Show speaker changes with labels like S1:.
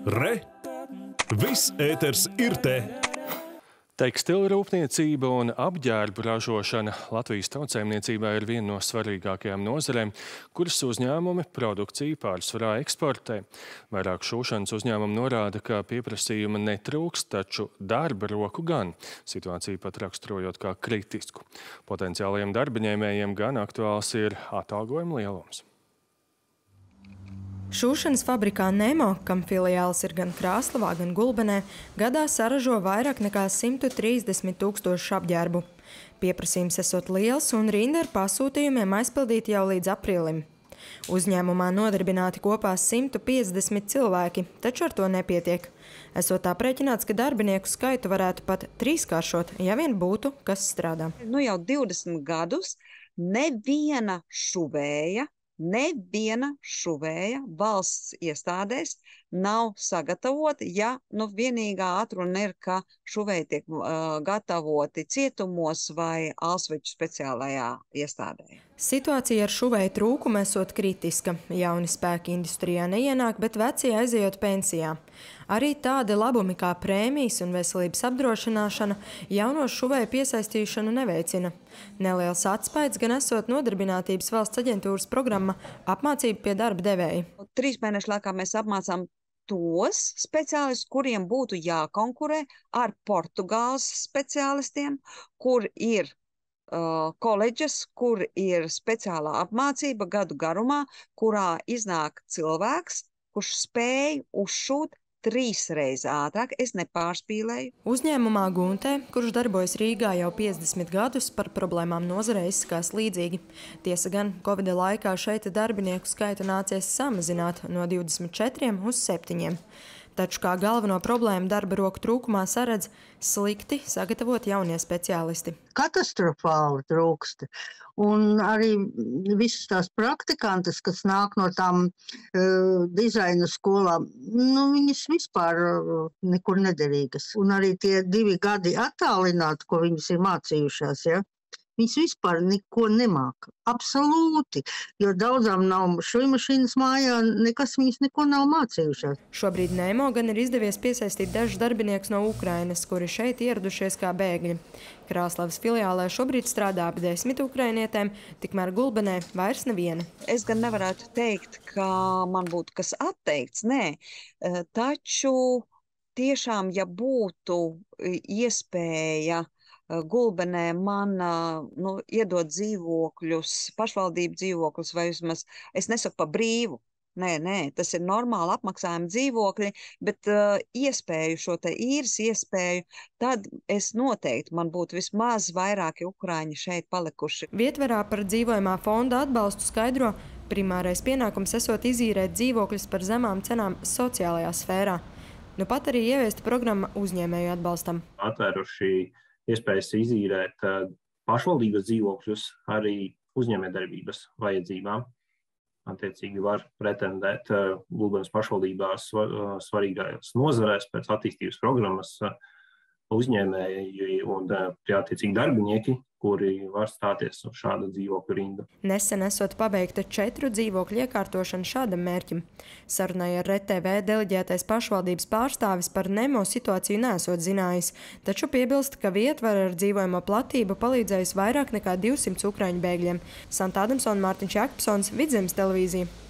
S1: Re! Viss ēters ir te!
S2: Tekstila rūpniecība un apģērbu ražošana Latvijas tautsaimniecībā ir viena no svarīgākajām nozarēm, kuras uzņēmumi produkciju pārsvarā eksportē. Vairāk šūšanas uzņēmumi norāda, ka pieprasījuma netrūkst, taču darba roku gan, situāciju pat raksturojot kā kritisku. Potenciālajiem darbaņēmējiem gan aktuāls ir atalgojuma lielums.
S3: Šūšanas fabrikā Nemo, kam filiāls ir gan Krāslavā, gan Gulbenē, gadā saražo vairāk nekā 130 000 apģērbu. Pieprasījums esot liels un rinda ar pasūtījumiem aizpildīta jau līdz aprīlim. Uzņēmumā nodarbināti kopā 150 cilvēki, taču ar to nepietiek. Esot aprēķināts, ka darbinieku skaitu varētu pat trīskāršot, ja vien būtu, kas strādā.
S4: Jau 20 gadus neviena valsts iestādēs nav sagatavota, ja vienīgā atruna ir, ka šuvēji tiek gatavoti cietumos vai Alsveču speciālajā iestādē.
S3: Situācija ar šuvēju trūkumu esot kritiska. Jauni spēki industrijā neienāk, bet vecie aizejot pensijā. Arī tādi labumi kā prēmijas un veselības apdrošināšana jauno šuvēju piesaistīšanu neveicina. Neliels atspaids gan esot Nodarbinātības valsts aģentūras programma apmācība pie darba devēja. 3
S4: mēnešu laikā mēs apmācām tos speciālistus, kuriem būtu jākonkurē ar Portugāles speciālistiem, kur ir koledžas, kur ir speciālā apmācība gadu garumā, kurā iznāk cilvēks, kurš spēj uzšūt 3 reizes ātrāk, es nepārspīlēju.
S3: Uzņēmumā Guntē, kurš darbojas Rīgā jau 50 gadus, par problēmām nozarē izskās līdzīgi. Tiesa gan, Covida laikā šeit darbinieku skaitu nācies samazināt no 24 uz 7. Taču kā galveno problēmu darba roku trūkumā saredz slikti sagatavot jaunie speciālisti.
S5: Katastrofāli trūksti. Un arī visas tās praktikantes, kas nāk no tām dizaina skolām, viņas vispār nekur nederīgas. Un arī tie 2 gadi attālināti, ko viņas ir mācījušās, viņas vispār neko nemāka. Absolūti, jo daudzām nav šujmašīnas mājā, nekas viņas neko nav mācījušās.
S3: Šobrīd Nemo gan ir izdevies piesaistīt dažus darbiniekus no Ukrainas, kuri šeit ieradušies kā bēgļi. Krāslavas filiālē šobrīd strādā ap 10 ukrainietēm, tikmēr Gulbenē vairs neviena.
S4: Es gan nevarētu teikt, ka man būtu kas atteikts, nē. Taču tiešām, ja būtu iespēja Gulbenē man iedot dzīvokļus, pašvaldību dzīvokļus, vai vismaz, es nesaku pa brīvu, nē, tas ir normāli apmaksājumi dzīvokļi, bet iespēju šo te īres iespēju, tad es noteikti, man būtu vismaz vairāki ukraiņi šeit palikuši.
S3: Vietverā par dzīvojumā fonda atbalstu skaidro, primārais pienākums esot izīrēt dzīvokļus par zemām cenām sociālajā sfērā. Pat arī ieviesta programma uzņēmēju atbalstam.
S6: Atvēruši iespējas izīrēt pašvaldības dzīvokļus arī uzņēmējdarbības vajadzībām. Attiecīgi var pretendēt Gulbenes pašvaldībās svarīgās nozarēs pēc attīstības programmas uzņēmēji un attiecīgi darbinieki, kuri var stāties uz šāda dzīvokļu rinda.
S3: Nesen esot pabeigta 4 dzīvokļu iekārtošana šādam mērķim. Sarunai ar RTV deleģētais pašvaldības pārstāvis par Nemo situāciju neesot zinājis, taču piebilst, ka vietvara ar dzīvojamo platību palīdzējusi vairāk nekā 200 ukraiņu bēgļiem. Santa Adamsona, Mārtiņš Jakobsons, Vidzemes televīzija.